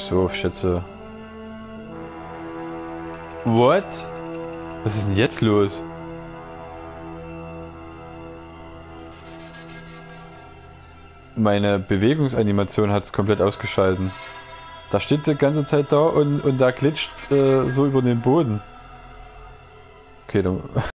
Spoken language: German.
So, Schätze. What? Was ist denn jetzt los? Meine Bewegungsanimation hat es komplett ausgeschalten. Da steht die ganze Zeit da und da glitscht so über den Boden. Okay, dann